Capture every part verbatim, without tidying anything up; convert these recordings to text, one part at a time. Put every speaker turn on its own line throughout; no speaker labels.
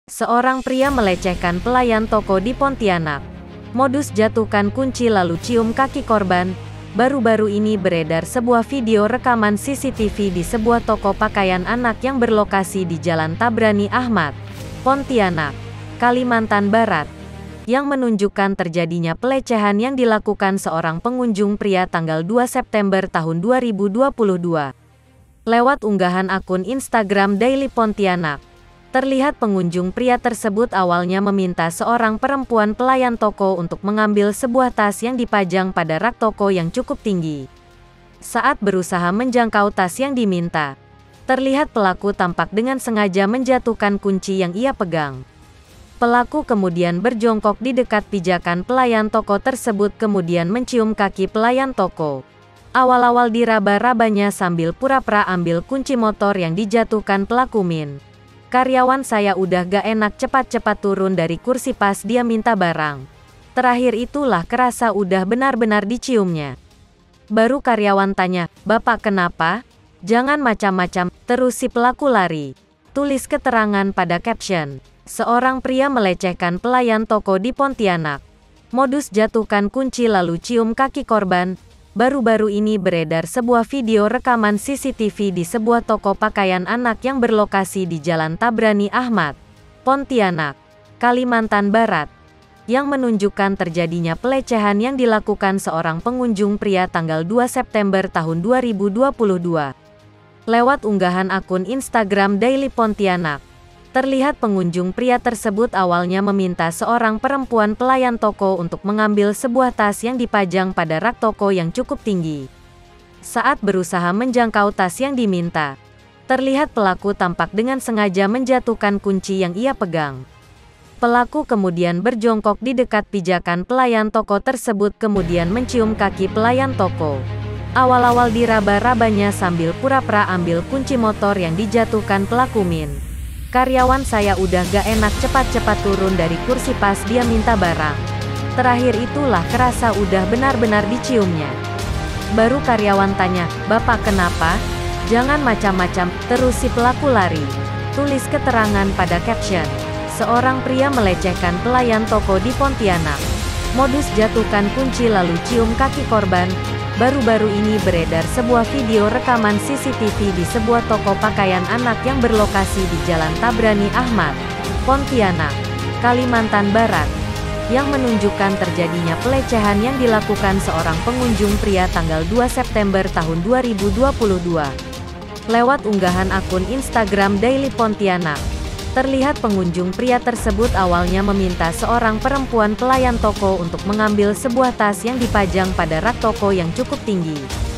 Seorang pria melecehkan pelayan toko di Pontianak. Modus jatuhkan kunci lalu cium kaki korban. Baru-baru ini beredar sebuah video rekaman C C T V di sebuah toko pakaian anak yang berlokasi di Jalan Tabrani Ahmad, Pontianak, Kalimantan Barat, yang menunjukkan terjadinya pelecehan yang dilakukan seorang pengunjung pria tanggal dua September tahun dua ribu dua puluh dua. Lewat unggahan akun Instagram Daily Pontianak, terlihat pengunjung pria tersebut awalnya meminta seorang perempuan pelayan toko untuk mengambil sebuah tas yang dipajang pada rak toko yang cukup tinggi. Saat berusaha menjangkau tas yang diminta, terlihat pelaku tampak dengan sengaja menjatuhkan kunci yang ia pegang. Pelaku kemudian berjongkok di dekat pijakan pelayan toko tersebut kemudian mencium kaki pelayan toko. Awal-awal diraba-rabanya sambil pura-pura ambil kunci motor yang dijatuhkan pelaku Min. "Karyawan saya udah gak enak, cepat-cepat turun dari kursi pas dia minta barang." Terakhir itulah kerasa udah benar-benar diciumnya. Baru karyawan tanya, "Bapak kenapa? Jangan macam-macam." Terus si pelaku lari. Tulis keterangan pada caption. Seorang pria melecehkan pelayan toko di Pontianak. Modus jatuhkan kunci lalu cium kaki korban. Baru-baru ini beredar sebuah video rekaman C C T V di sebuah toko pakaian anak yang berlokasi di Jalan Tabrani Ahmad, Pontianak, Kalimantan Barat, yang menunjukkan terjadinya pelecehan yang dilakukan seorang pengunjung pria tanggal dua September tahun dua ribu dua puluh dua. Lewat unggahan akun Instagram Daily Pontianak, terlihat pengunjung pria tersebut awalnya meminta seorang perempuan pelayan toko untuk mengambil sebuah tas yang dipajang pada rak toko yang cukup tinggi. Saat berusaha menjangkau tas yang diminta, terlihat pelaku tampak dengan sengaja menjatuhkan kunci yang ia pegang. Pelaku kemudian berjongkok di dekat pijakan pelayan toko tersebut kemudian mencium kaki pelayan toko. Awal-awal diraba-rabanya sambil pura-pura ambil kunci motor yang dijatuhkan pelaku Min. "Karyawan saya udah gak enak, cepat-cepat turun dari kursi pas dia minta barang." Terakhir itulah kerasa udah benar-benar diciumnya. Baru karyawan tanya, "Bapak kenapa? Jangan macam-macam." Terus si pelaku lari. Tulis keterangan pada caption. Seorang pria melecehkan pelayan toko di Pontianak. Modus jatuhkan kunci lalu cium kaki korban. Baru-baru ini beredar sebuah video rekaman C C T V di sebuah toko pakaian anak yang berlokasi di Jalan Tabrani Ahmad, Pontianak, Kalimantan Barat, yang menunjukkan terjadinya pelecehan yang dilakukan seorang pengunjung pria tanggal dua September tahun dua ribu dua puluh dua. Lewat unggahan akun Instagram Daily Pontianak, terlihat pengunjung pria tersebut awalnya meminta seorang perempuan pelayan toko untuk mengambil sebuah tas yang dipajang pada rak toko yang cukup tinggi.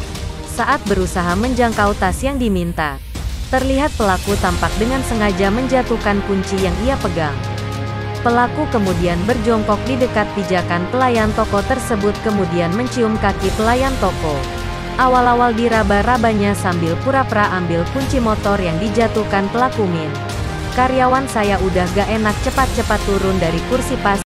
Saat berusaha menjangkau tas yang diminta, terlihat pelaku tampak dengan sengaja menjatuhkan kunci yang ia pegang. Pelaku kemudian berjongkok di dekat pijakan pelayan toko tersebut kemudian mencium kaki pelayan toko. Awal-awal diraba-rabanya sambil pura-pura ambil kunci motor yang dijatuhkan pelaku Min. "Karyawan saya udah gak enak, cepat-cepat turun dari kursi pas